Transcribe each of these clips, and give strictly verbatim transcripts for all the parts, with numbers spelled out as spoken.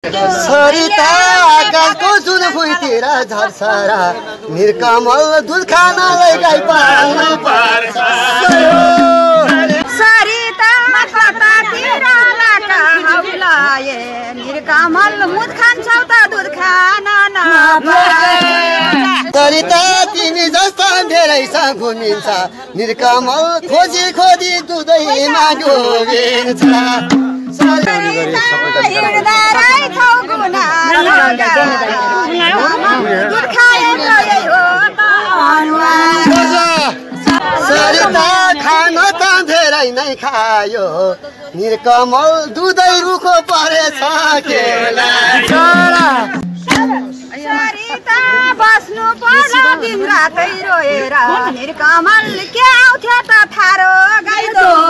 सरिता आकाशको जुन भुइँतिर झर्छरा निर्कमल दुध खानलाई गाई पाल्नु पर्छ सरिता कतातिर लाका हौलाए निर्कमल मुद खान्छौ त दुध खान नपाए सरिता तिमी जस्ता धेरै सा घुमिन्छ निर्कमल खोजी खोजी दुधैमा डुबिन्छ सरिता खान त धेरै नै खायो निर्कमल दुधै रुखो परेछ सरिता बस्नु पर्यो दिन रातै रोएर निर्कमल के आउँथ्यो त थारो गाई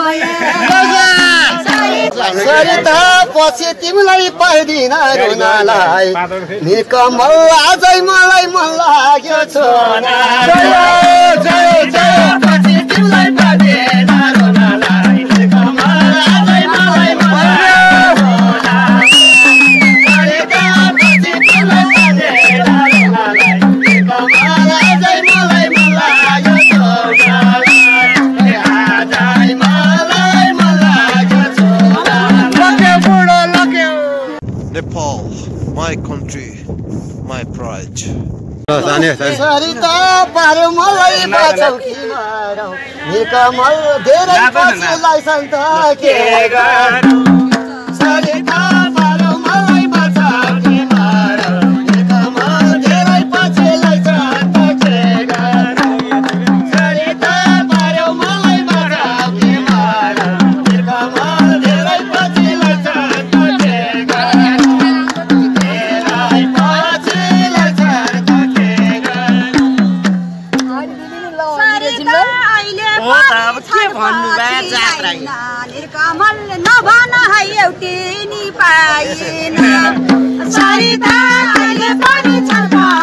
सरिता पछि तिमीलाई पाइदिन रुनालाई निर्कमल आजै मलाई मन लाग्यो छोरा पछि तिमीलाई पाइदिन रुनालाई निर्कमल आजै मलाई मन Nepal, my country, my pride. Sarita पार्यो मलाई बचाउ कि मारौ निर्कमल धेरै पछिलाई सन्त के गर्नु सरिता पार्यो मलाई बचाउ कि मारौ निर्कमल धेरै पछिलाई सन्त के गर्नु सरिता पार्यो मलाई बचाउ कि मारौ निर्कमल धेरै पछिलाई सन्त के गर्नु धेरै पछिलाई सन्त निर्कमल नभन है एउटी नि पाइन सरिता अहिले पनि छ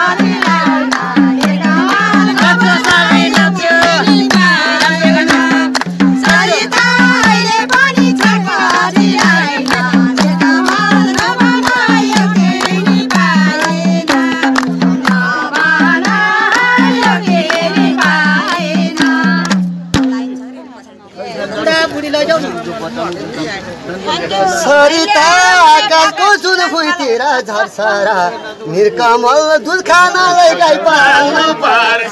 सरिता आकाशको जुन भुइँतिर झर्छरा निर्कमल दुध खानलाई गाई पाल्नु पर्छ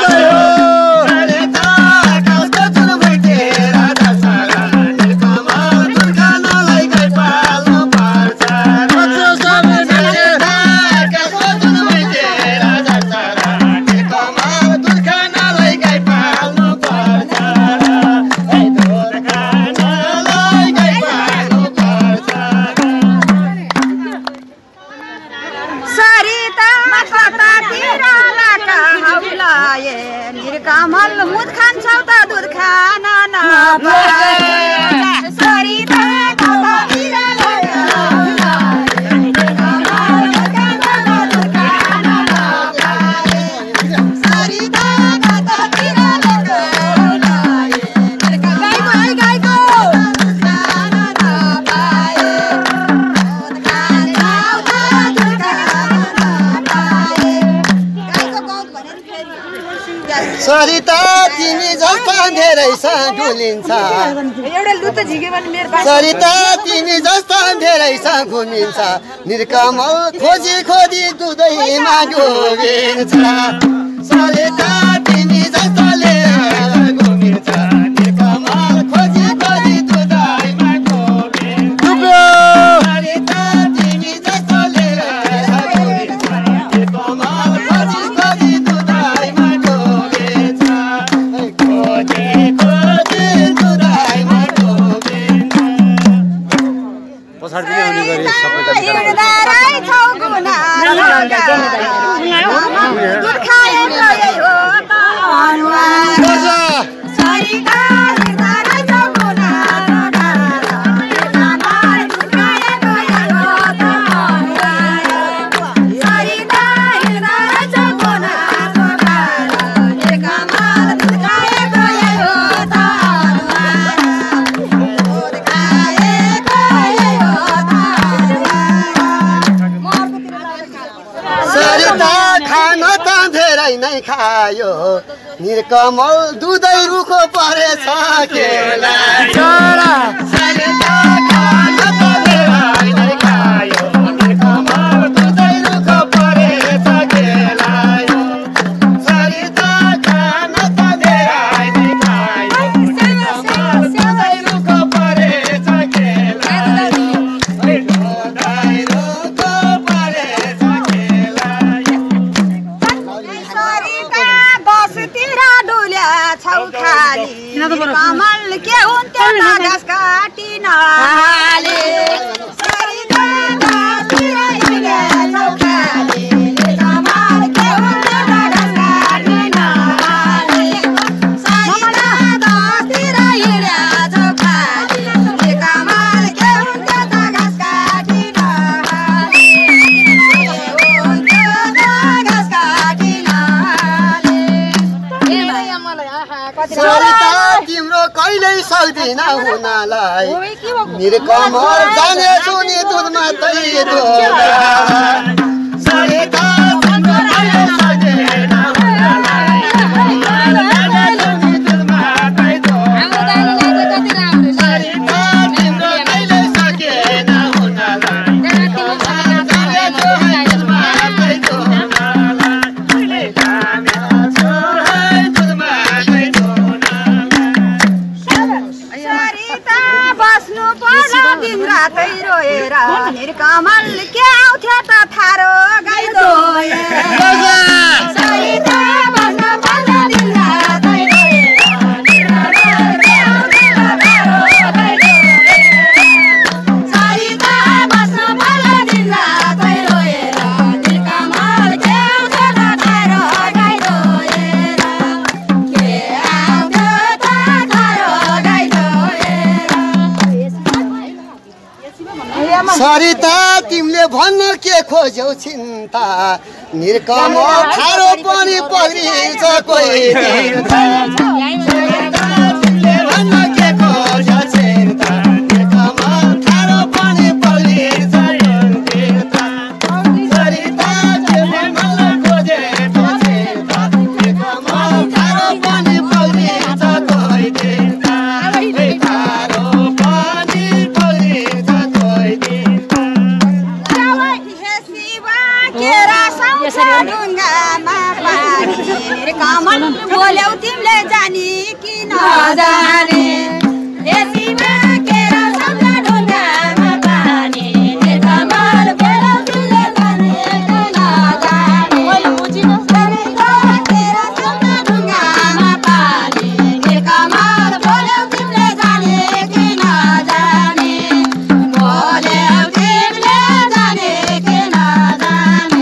सरिता आकाशको जुन भुइँतिर झर्छरा निर्कमल दुध खानलाई गाई पाल्नु पर्छ सरिता आकाशको जुन भुइँतिर झर्छरा निर्कमल दुध खानलाई गाई पाल्नु पर्छ निर्कमल मुद खान्छौ त दुध खान नपाए सरिता कतातिर लाका हौलाए निर्कमल मुद खान्छ त दुध खान नपाए सरिता कतातिर लाका हौलाए निर्कमल गाईको दुध खान नपाए दुध खान्छौ त दुध खान नपाए गाईको गौत भनेर फेरि सरिता तिमी जस्ता धेरै सा डुलिन्छ सरिता तिमी जस्ता धेरै सा घुमिन्छ निर्कमल खोजी खोजी दुधैमा डुबिन्छ सरिता तिमी जस्ताले घुमिन्छ निर्कमल खोजी खोजी दुधैमा डुबिन्छ सरिता तिमी जस्ताले घुमिन्छ निर्कमल खोजी खोजी दुधैमा खान त धेरै नै खायो निरकमल दुधै रुखो परेछ केला छोरा सरिता खान त धेरै नै खायो निरकमल दुधै रुखो परेछ केला सरिता खान त धेरै नै खायो निरकमल दुधै रुखो परेछ केला कमल के हुन्थ्यो न घाँस काटिन हाले सरिता दसतिर हिँडे चौखाली कमल के हुन्थ्यो न घाँस काटिन हाले सरिता दसतिर हिँडे चौखाली कमल के हुन्थ्यो न घाँस काटिन हाले हुन्थ्यो न घाँस काटिन सरिता तिम्रो कहिल्यै सक्दिन हुनलाई निरकमल जानेछु नि दुधमा तै दोला सरिता तिम्रो कहिल्यै सक्दिन हुनलाई जानेछु नि दुधमा तै दोला सरिता तिम्रो कहिल्यै सक्दिन हुनलाई जानेछु नि दुधमा तै दोला दिन रातै रोएर निरकमल के आउँथ्यो त थारो गाई दोएर सरिता बस्न पर्छ दिन रातै रोएर निरकमल के आउँथ्यो त थारो गाई दोएर सरिता बस्न पर्छ दिन रातै रोएर निरकमल के आउँथ्यो त थारो गाई दोएर के आउँथ्यो त थारो गाई दोएर सरिता तिमीले भन्न के खोज्यौ चिन्ता निरकमल थारो पनि पग्रिन्छ कोही चिन्ता सरिता तिमीले भन्न के खोज्यौ चिन्ता निरकमल थारो पनि पग्रिन्छ चिन्ता सरिता तिमीले भन्न खोजेको चिन्ता निरकमल थारो पनि पग्रिन्छ कोही चिन्ता थारो पनि पग्रिन्छ कोही कमल बोल्यौ तिमीले जानी कि नजाने देशीमा केरा सम्झा ढुङ्गामा पानी कमल बोल्यौ तिमीले जानी कि नजाने सरिता केरा सम्झा ढुङ्गामा पानी कमल बोल्यौ तिमीले जानी कि नजाने बोल्यौ तिमीले जानी कि नजाने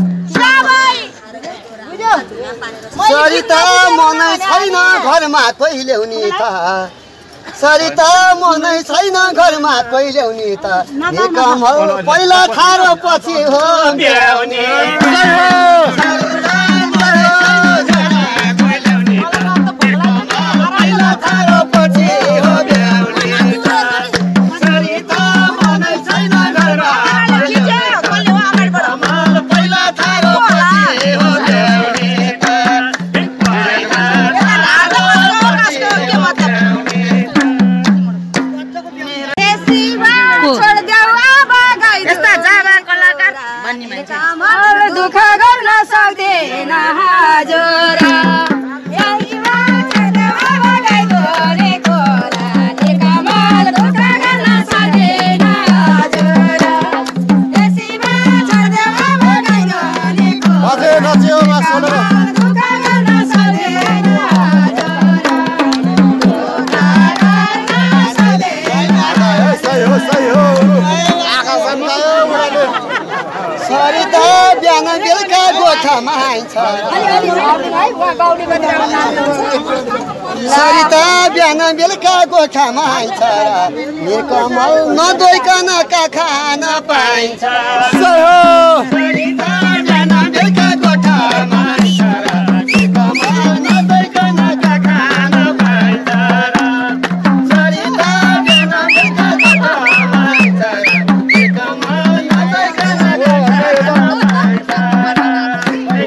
सरिता मनै छैन घरमा कोही ल्याउने त सरिता मनै छैन घरमा कोही ल्याउने त निरकमल पहिला थारो पछि हो ब्याउने पहिला थारो पछि हो ब्याउने सरिता मनै छैन घरमा पहिला थारो पछि हो ब्याउने दुःख गर्न सक्दैन हजुर सरिता बिहान बेलुका गोठामा आइन्छ सरिता बिहान बेलुका गोठामा आइन्छ निरकमल नदोइकन खान पाइन्छ सरिता बिहान बेलुका गोठामा आइन्छ निरकमल नदोइकन खान पाइन्छ सरिता बिहान बेलुका गोठामा आइन्छ निरकमल नदोइकन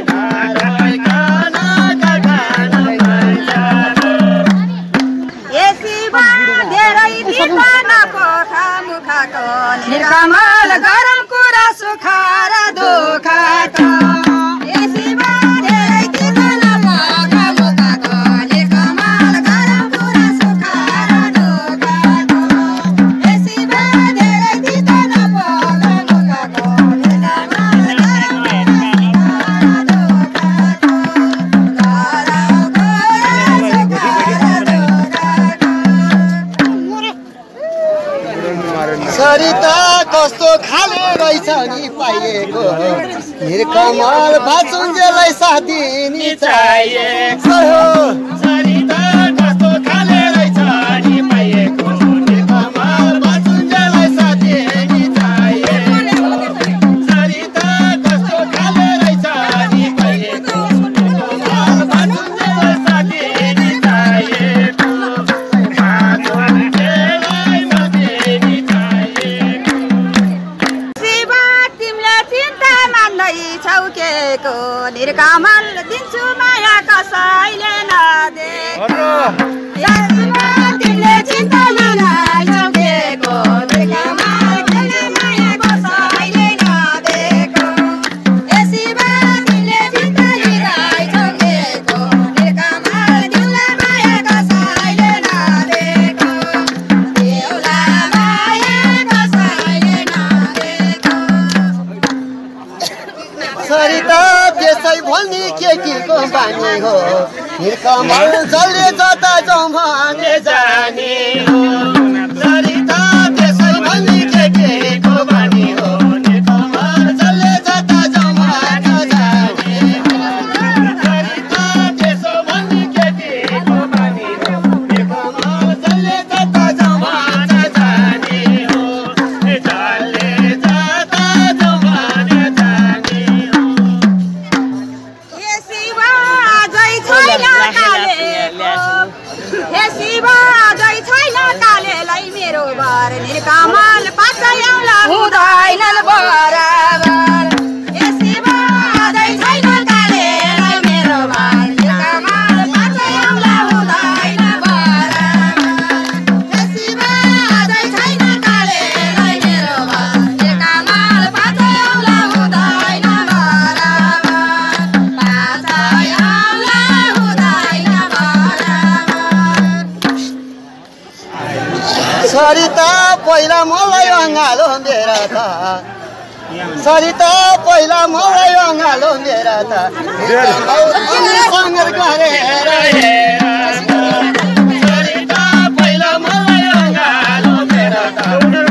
पाइएको निरकमल बाचुन्जेलाई साथ दिनी चाहिएको सरिता कस्तो खाले रहेछ नि पाइएको निरकमल बाचुन्जेलाई साथ दिनी चाहिएको सरिता कस्तो खाले रहेछ नि पाइएको निरकमल बाचुन्जेलाई साथ दिनी चाहिएको बाचुन्जेलाई साथ दिनी चाहिएको शिवा तिमीले चिन्ता मान्दै छौ केको निरकमल दिन्छु माया कसैले नदेको शिवा तिमीले चिन्ता मान्दै छौ केको निरकमल दिन्छु माया कसैले नदेको ए शिवा तिमीले चिन्ता मान्दै छौ केको निरकमल दिन्छु माया कसैले नदेको देउला माया कसैले नदेको सरिता त्यसै भन्ने केटीको बानी हो निरकमल जसले जता जाउँ भने जाने हो सरिता त्यसै भन्ने केटीको बानी हो निरकमल जसले जता जाउँ भने जाने हो सरिता त्यसो भन्ने केटीको बानी हो निरकमल जसले जता जाउँ भने जाने हो जसले जता जाउँ भने जाने हो हे शिवा जय छैन कालेको हे शिवा जय छैन कालेलाई मेरो घर निरकमल पाँचै औँला हुँदैनन् बराबर हे शिवा जय छैन कालेलाई मेरो घर निरकमल पाँचै औँला हुँदैन बराबर हे शिवा जय छैन कालेलाई मेरो घर निरकमल पाँचै औँला हुँदैन बराबर पाँचै औँला हुँदैन बराबर सरिता पहिला मलाई अँगालो मेरा त सरिता पहिला मलाई अँगालो मेरा त सङ्गत गरेर सरिता पहिला मलाई अँगालो मेरा त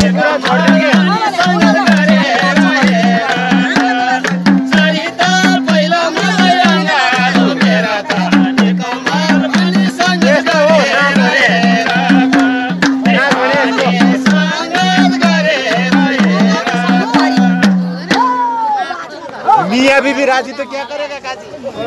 सँगत गरेर सरिता पहिला मलाई अँगालो मेरा त निरकमल पनि सँगत गरेर सँगत गरेर मियाँ बीबी राजी तो क्या करेगा काजी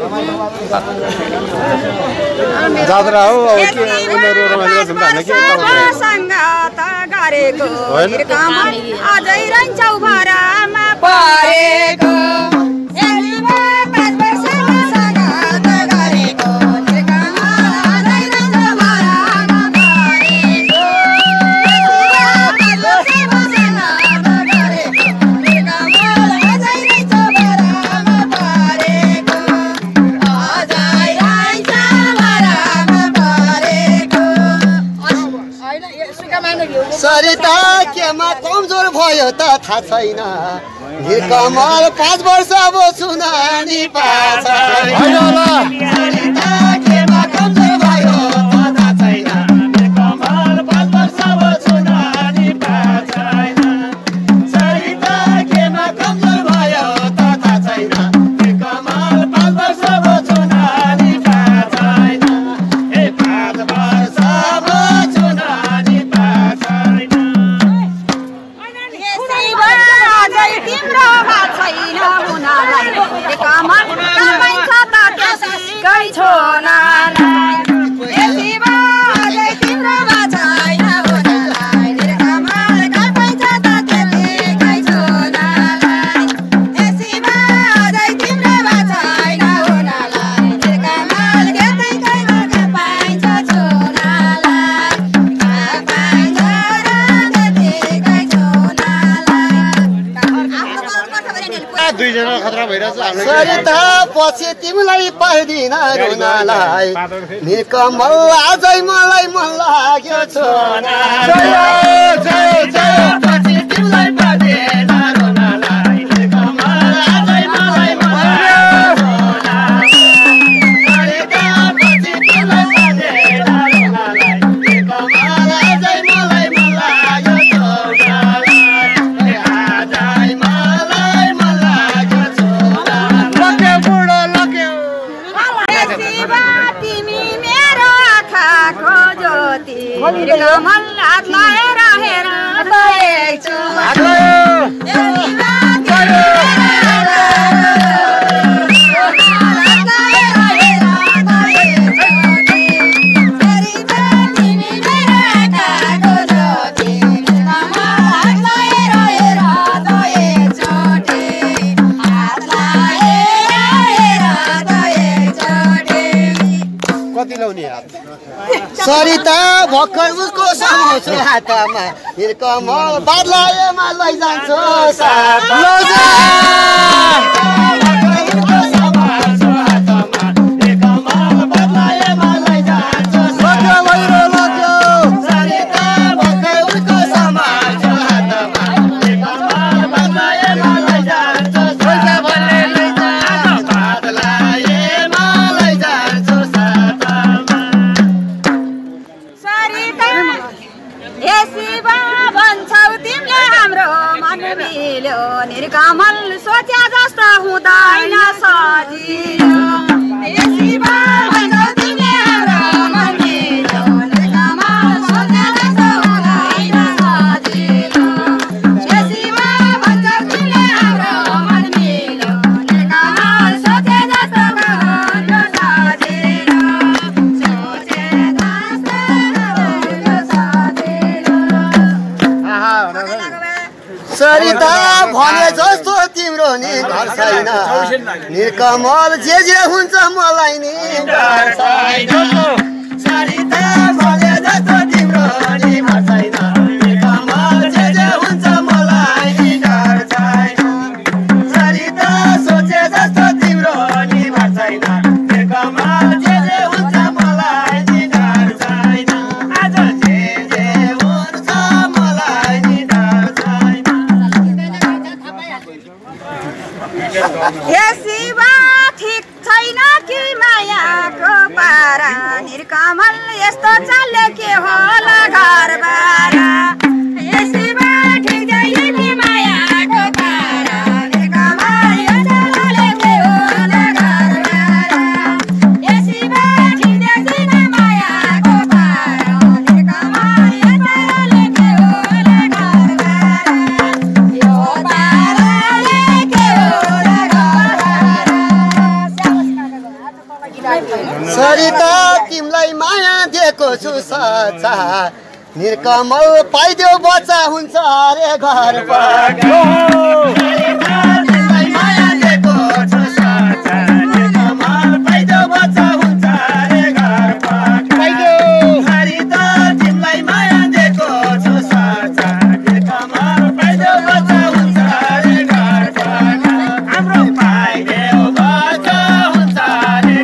जात्रा हो अब के उनीहरू रमाइलो गर्छन् त हामीलाई के थाहा हुन्छ? सङ्गत गरेको निरकमल अझै रहन्छौ भरामा परेको हे शिवा पाँच वर्षमा सङ्गत गरेको निरकमल अझै रहन्छौ भरामा परेको हे शिवा पाँच वर्षमा सङ्गत गरेको निरकमल अझै रहन्छौ भरामा परेको अझै रहन्छ भरामा परेको सरिता केमा कमजोर भयो त थाहा छैन निरकमल पाँच वर्ष अब सुनानी पाछ सरिता केमा कमजोर भयो त थाहा छैन निरकमल पाँच वर्ष बस्छु नानी पाएको छैन सरिता केमा कमजोर भयो त थाहा छैन निरकमल पाँच वर्ष बस्छु नानी पाएको छैन ए पाँच वर्ष बस्छु नानी पाएको छैन तिम्रो छैन हुनालाई निरकमल कमाइन्छ त त्यसै छोनालाई हे शिवा अझै तिम्रो छैन हुनालाई निरकमल कमाइन्छ त त्यसै छोनालाई हे शिवा अझै तिम्रो छैन हुनालाई निरकमल त्यसै कमाइन्छ छोनालाई कमाइन्छ त्यसै छोनालाई दुईजना खतरा भइरहेछ हाम्रो सरिता पछि तिमीलाई पाइदिन रुनालाई निरकमल अझै मलाई मन लाग्यो छोना जय जय जय पछि तिमीलाई पाइदिन रुनालाई निरकमल अझै मलाई मन लाग्यो छोना सरिता पछि तिमीलाई पाइदिन रुनालाई निरकमल अझै मलाई मन लाग्यो छोनालाई अझै मलाई निर्कमल हात लाएर हेर कति लाउने हात सरिता भर्खर उसको समाउँछु हातमा निर्कमल बादलाएमा लैजान्छु निर्कमल सोचे जस्तो हुँदैन सजिलो शिवा भन्छौ तिमीले हाम्रो मन मिल्यो निर्कमल सोचे जस्तो हुँदैन सजिलो शिवा भन्छौ तिमीले हाम्रो मन मिल्यो निर्कमल सोचे जस्तो हुँदैन सजिलो सोचे जस्तो हुँदैन सजिलो सरिता भने जस्तो तिम्रो नि घर छैन निर्कमल जे जे हुन्छ मलाई नि डर छैन सरिता भने जस्तो तिम्रो नि घर छैन निर्कमल जे जे हुन्छ मलाई नि डर छैन सरिता सोचे जस्तो तिम्रो नि घर छैन निर्कमल जे जे हुन्छ मलाई नि डर छैन आज जे जे हुन्छ मलाई नि डर छैन हे शिवा ठिक छैन कि मायाको पारा निर्कमल यस्तो चल्यो के होला घरबारा हे शिवा ठिक छैन कि मायाको पारा निर्कमल यस्तो चल्यो के होला घरबारा हे शिवा ठिक छैन मायाको पारा निर्कमल यस्तो चल्यो के होला घरबारा यो पाराले के होला सरिता तिमीलाई माया दिएको छु सच्चा निर्कमल पाइदेऊ बच्चा हुन्छ अरे घरबाट तिमीलाई माया दिएको छु सच्चा निर्कमल पाइदेऊ बच्चा हुन्छ अरे घरबाट सरिता तिमीलाई माया दिएको छु सच्चा निर्कमल पाइदेऊ बच्चा हुन्छ अरे घरबाट हाम्रो पाइदेऊ बच्चा हुन्छ अरे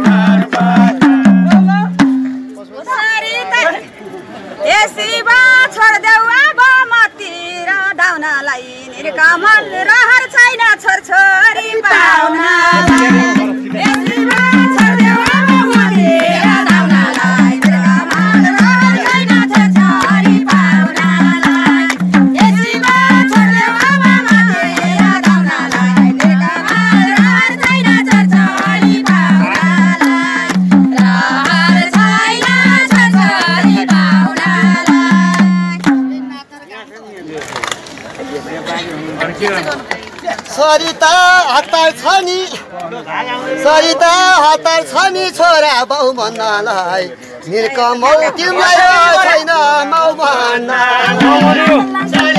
हे शिवा छोड्देऊ अब मतिर धाउनलाई निर्कमल रहर छैन छोरछोरी पाउनलाई हे शिवा छोड्देऊ अब मतिर धाउनलाई निर्कमल रहर छैन छोरछोरी पाउनलाई हे शिवा छोड्देऊ अब मतिर धाउनलाई निर्कमल रहर छैन छोरछोरी पाउनलाई रहर छैन छोरछोरी सरिता हतार छ नि सरिता हतार छ नि छोरा बाउ भन्नलाई निर्कमल तिमीलाई छैन माउ भन्नलाई